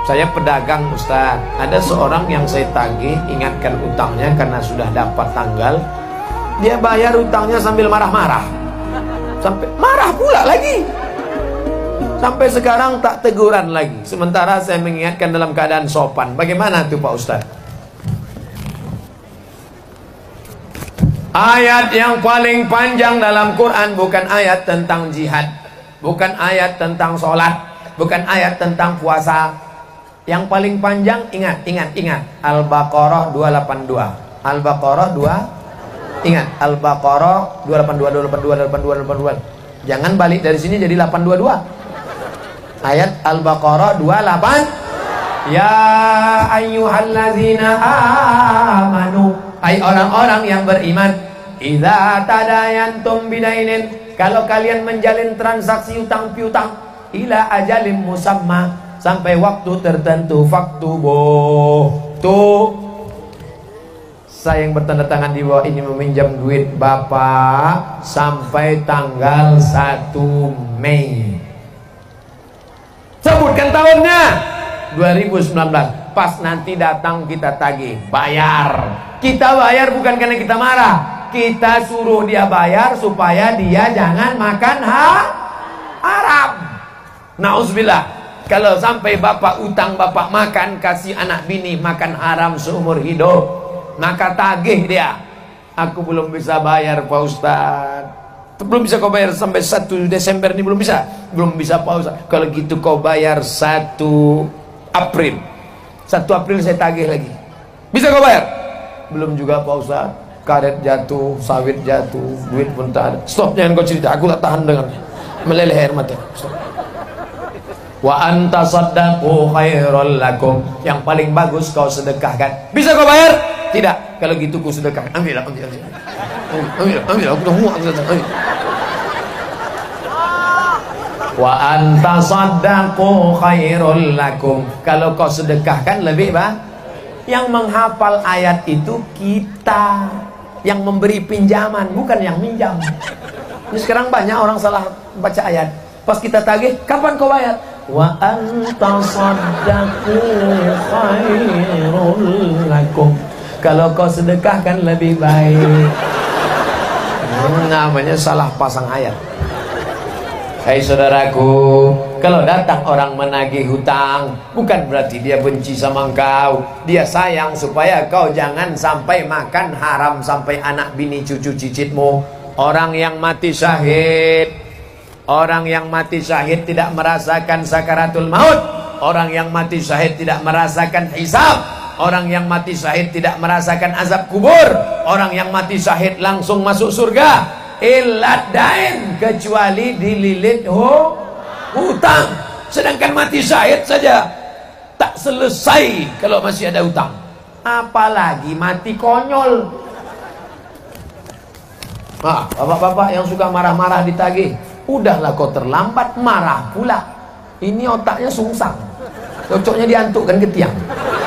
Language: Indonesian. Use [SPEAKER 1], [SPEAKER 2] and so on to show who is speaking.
[SPEAKER 1] Saya pedagang Ustaz, ada seorang yang saya tagih, ingatkan utangnya karena sudah dapat tanggal. Dia bayar utangnya sambil marah-marah, sampai marah pula lagi. Sampai sekarang tak teguran lagi. Sementara saya mengingatkan dalam keadaan sopan. Bagaimana tuh Pak Ustaz? Ayat yang paling panjang dalam Quran bukan ayat tentang jihad, bukan ayat tentang sholat, bukan ayat tentang puasa. Yang paling panjang, ingat Al-Baqarah 282. Al-Baqarah 2, ingat Al-Baqarah 282. Jangan balik dari sini jadi 822. Ayat Al-Baqarah 28. Ya ayyuhallazina amanu, hai orang-orang yang beriman, idza tadayantum bidainin, kalau kalian menjalin transaksi utang piutang, ila ajalim musamma, sampai waktu tertentu, faktubuh. Tuh, saya yang bertanda tangan di bawah ini meminjam duit Bapak sampai tanggal 1 Mei. Sebutkan tahunnya 2019. Pas nanti datang kita tagih, bayar. Kita bayar bukan karena kita marah, kita suruh dia bayar supaya dia jangan makan haram. Nauzubillah. Kalau sampai bapak utang, bapak makan, kasih anak bini makan haram seumur hidup, maka tagih dia. Aku belum bisa bayar Pak Ustaz. Belum bisa kau bayar sampai 1 Desember ini, belum bisa. Belum bisa Pak Ustaz. Kalau gitu kau bayar 1 April. 1 April saya tagih lagi. Bisa kau bayar? Belum juga Pak Ustaz. Karet jatuh, sawit jatuh, duit pun tak ada. Stop, jangan kau cerita. Aku tak tahan dengannya. Meleleh air mata. Stop. Wa anta saddaqu khairul lakum, yang paling bagus kau sedekahkan. Bisa kau bayar? Tidak. Kalau gitu kau sedekahkan. Ambil. Aku dah muak. Wa anta saddaqu khairul lakum, kalau kau sedekahkan lebih baik. Yang menghafal ayat itu kita, yang memberi pinjaman, bukan yang minjam. Ini sekarang banyak orang salah baca ayat. Pas kita tagih, kapan kau bayar? Wa anta saddaqu khairul lakum, kalau kau sedekahkan lebih baik. Namanya salah pasang ayat. Hai saudaraku, kalau datang orang menagih hutang, bukan berarti dia benci sama engkau. Dia sayang supaya kau jangan sampai makan haram sampai anak bini cucu cicitmu. Orang yang mati syahid, orang yang mati syahid tidak merasakan sakaratul maut. Orang yang mati syahid tidak merasakan hisab. Orang yang mati syahid tidak merasakan azab kubur. Orang yang mati syahid langsung masuk surga. Ilad dain, kecuali dililit hutang. Sedangkan mati syahid saja tak selesai kalau masih ada hutang, apalagi mati konyol. Bapak-bapak yang suka marah-marah ditagih, udahlah kau terlambat marah pula. Ini otaknya sungsang, cocoknya diantukkan ke tiang.